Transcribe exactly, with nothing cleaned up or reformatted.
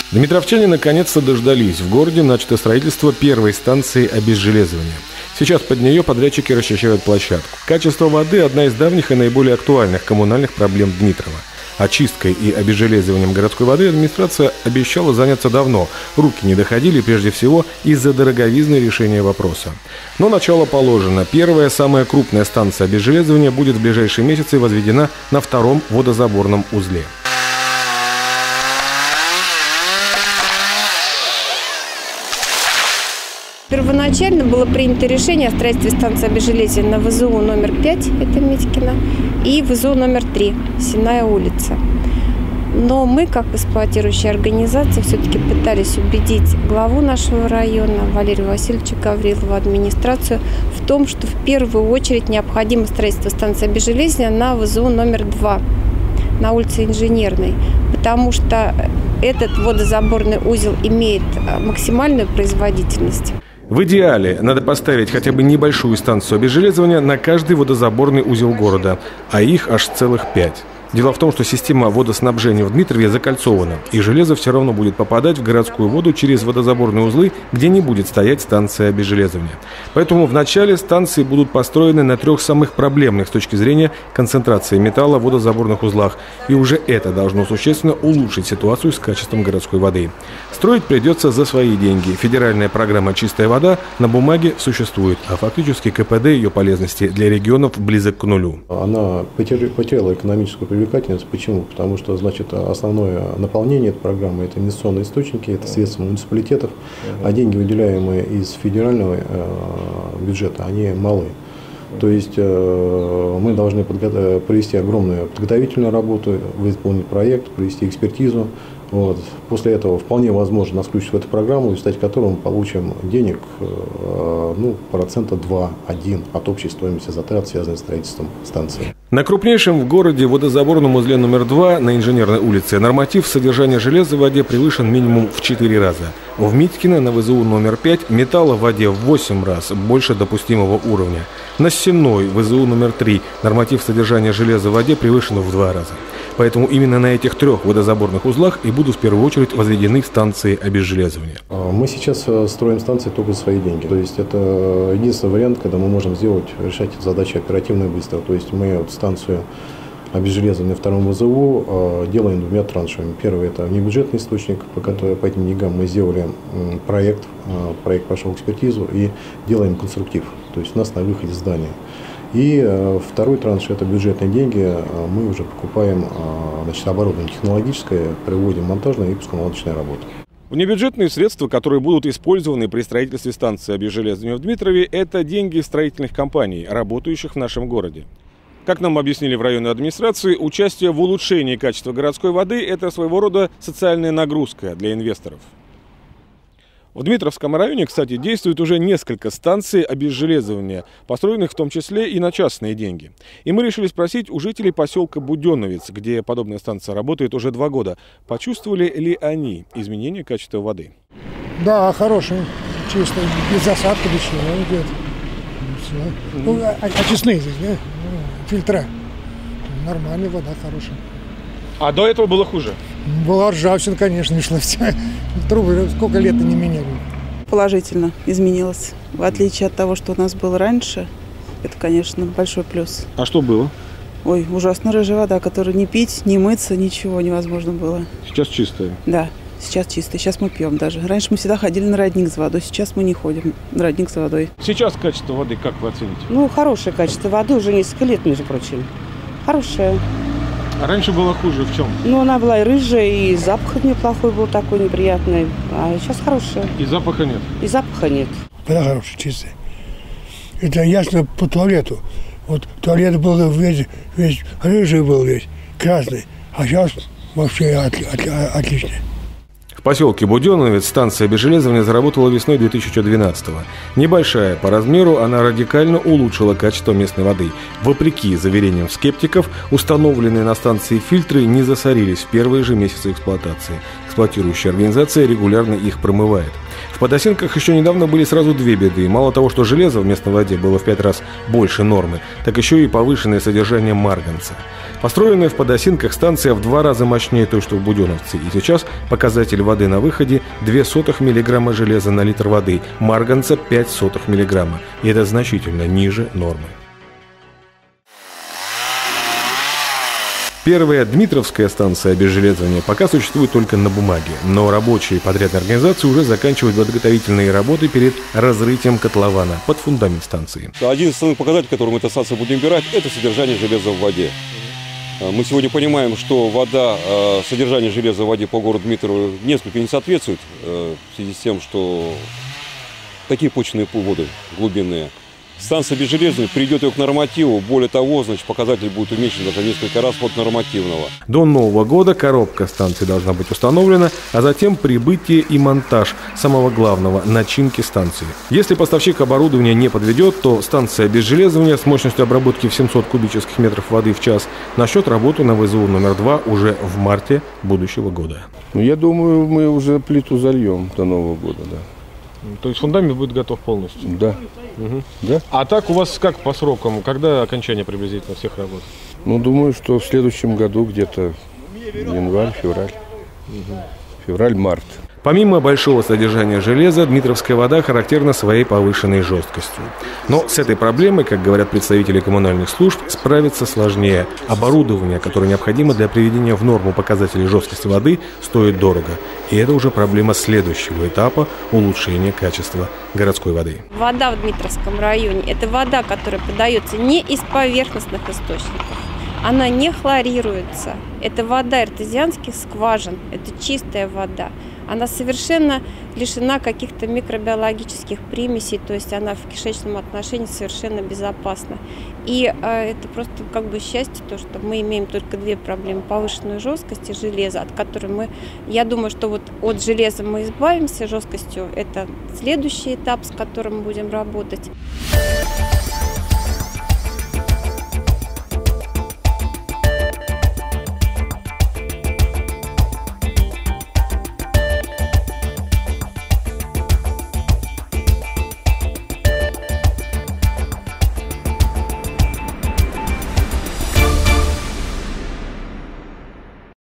Дмитровчане наконец-то дождались. В городе начато строительство первой станции обезжелезывания. Сейчас под нее подрядчики расчищают площадку. Качество воды – одна из давних и наиболее актуальных коммунальных проблем Дмитрова. Очисткой и обезжелезыванием городской воды администрация обещала заняться давно. Руки не доходили прежде всего из-за дороговизны решения вопроса. Но начало положено. Первая, самая крупная станция обезжелезывания будет в ближайшие месяцы возведена на втором водозаборном узле. Первоначально было принято решение о строительстве станции обезжелезывания на ВЗУ номер пять, это Митькино, и ВЗУ номер три, Сенная улица. Но мы, как эксплуатирующая организация, все-таки пытались убедить главу нашего района, Валерия Васильевича Гаврилова, администрацию, в том, что в первую очередь необходимо строительство станции обезжелезывания на ВЗУ номер два, на улице Инженерной, потому что этот водозаборный узел имеет максимальную производительность. В идеале надо поставить хотя бы небольшую станцию обезжелезывания на каждый водозаборный узел города, а их аж целых пять. Дело в том, что система водоснабжения в Дмитрове закольцована, и железо все равно будет попадать в городскую воду через водозаборные узлы, где не будет стоять станция обезжелезывания. Поэтому в начале станции будут построены на трех самых проблемных с точки зрения концентрации металла в водозаборных узлах, и уже это должно существенно улучшить ситуацию с качеством городской воды. Строить придется за свои деньги. Федеральная программа «Чистая вода» на бумаге существует, а фактически КПД ее полезности для регионов близок к нулю. Она потеряла экономическую привлекательность. Почему? Потому что, значит, основное наполнение этой программы – это инвестиционные источники, это средства муниципалитетов, а деньги, выделяемые из федерального бюджета, они малы. То есть мы должны провести огромную подготовительную работу, выполнить проект, провести экспертизу. Вот. После этого вполне возможно нас включить в эту программу, в результате которой мы получим денег ну, процента два-один от общей стоимости затрат, связанных с строительством станции. На крупнейшем в городе водозаборном узле номер два на Инженерной улице норматив содержания железа в воде превышен минимум в четыре раза. В Митькино на ВЗУ номер пять металла в воде в восемь раз больше допустимого уровня. На Сенной ВЗУ номер три норматив содержания железа в воде превышен в два раза. Поэтому именно на этих трех водозаборных узлах и будут в первую очередь возведены станции обезжелезывания. Мы сейчас строим станции только за свои деньги. То есть это единственный вариант, когда мы можем сделать, решать эту задачу оперативно и быстро. То есть мы вот станцию обезжелезывания втором ВЗУ делаем двумя траншами. Первый – это внебюджетный источник, по, которому, по этим деньгам мы сделали проект. Проект прошел экспертизу и делаем конструктив. То есть у нас на выходе здания. И э, второй транш – это бюджетные деньги. Мы уже покупаем э, значит, оборудование технологическое, проводим монтажную и пусконаладочную работу. Внебюджетные средства, которые будут использованы при строительстве станции обезжелезывания в Дмитрове, это деньги строительных компаний, работающих в нашем городе. Как нам объяснили в районной администрации, участие в улучшении качества городской воды – это своего рода социальная нагрузка для инвесторов. В Дмитровском районе, кстати, действует уже несколько станций обезжелезывания, построенных в том числе и на частные деньги. И мы решили спросить у жителей поселка Буденновец, где подобная станция работает уже два года, почувствовали ли они изменение качества воды. Да, хороший, чистый, без засадки, без чего идет. Mm-hmm. Ну, очистные здесь, да? Фильтра. Нормальная вода, хорошая. А до этого было хуже? Была ржавчина, конечно, шла. Трубы сколько лет не меняли. Положительно изменилось. В отличие от того, что у нас было раньше, это, конечно, большой плюс. А что было? Ой, ужасно рыжая вода, которую не пить, не мыться, ничего невозможно было. Сейчас чистая? Да, сейчас чистая. Сейчас мы пьем даже. Раньше мы всегда ходили на родник за водой, сейчас мы не ходим на родник за водой. Сейчас качество воды как вы оцените? Ну, хорошее качество воды, уже несколько лет, между прочим. Хорошее. А раньше было хуже в чем? Ну, она была и рыжая, и запах от нее плохой был такой неприятный. А сейчас хорошая. И запаха нет? И запаха нет. Вода хорошая, чистая. Это ясно по туалету. Вот туалет был весь, весь рыжий был весь, красный. А сейчас вообще от, от, отличный. В поселке Буденновец станция обезжелезывания заработала весной две тысячи двенадцатого. Небольшая по размеру, она радикально улучшила качество местной воды. Вопреки заверениям скептиков, установленные на станции фильтры не засорились в первые же месяцы эксплуатации. Эксплуатирующая организация регулярно их промывает. В Подосинках еще недавно были сразу две беды. Мало того, что железа в местной воде было в пять раз больше нормы, так еще и повышенное содержание марганца. Построенная в Подосинках станция в два раза мощнее той, что в Буденновце. И сейчас показатель воды на выходе две сотых миллиграмма железа на литр воды, марганца пять сотых миллиграмма. И это значительно ниже нормы. Первая Дмитровская станция обезжелезывания пока существует только на бумаге, но рабочие подрядной организации уже заканчивают подготовительные работы перед разрытием котлована под фундамент станции. Один из основных показателей, который мы этой станции будем убирать, это содержание железа в воде. Мы сегодня понимаем, что вода, содержание железа в воде по городу Дмитрову несколько не соответствует в связи с тем, что такие почвенные воды глубинные. Станция обезжелезывания придет ее к нормативу. Более того, значит, показатель будет уменьшен даже в несколько раз от нормативного. До Нового года коробка станции должна быть установлена, а затем прибытие и монтаж самого главного – начинки станции. Если поставщик оборудования не подведет, то станция обезжелезывания с мощностью обработки в семьсот кубических метров воды в час начнет работу на ВЗУ номер два уже в марте будущего года. Ну, я думаю, мы уже плиту зальем до Нового года, да. То есть фундамент будет готов полностью? Да. Угу. Да. А так у вас как по срокам? Когда окончание приблизительно всех работ? Ну, думаю, что в следующем году где-то январь, февраль. Угу. Февраль-март. Помимо большого содержания железа, дмитровская вода характерна своей повышенной жесткостью. Но с этой проблемой, как говорят представители коммунальных служб, справиться сложнее. Оборудование, которое необходимо для приведения в норму показателей жесткости воды, стоит дорого. И это уже проблема следующего этапа улучшения качества городской воды. Вода в Дмитровском районе – это вода, которая подается не из поверхностных источников. Она не хлорируется. Это вода артезианских скважин. Это чистая вода. Она совершенно лишена каких-то микробиологических примесей, то есть она в кишечном отношении совершенно безопасна. И э, это просто как бы счастье, то, что мы имеем только две проблемы: повышенную жесткость и железо, от которой мы, я думаю, что вот от железа мы избавимся, жесткостью это следующий этап, с которым мы будем работать.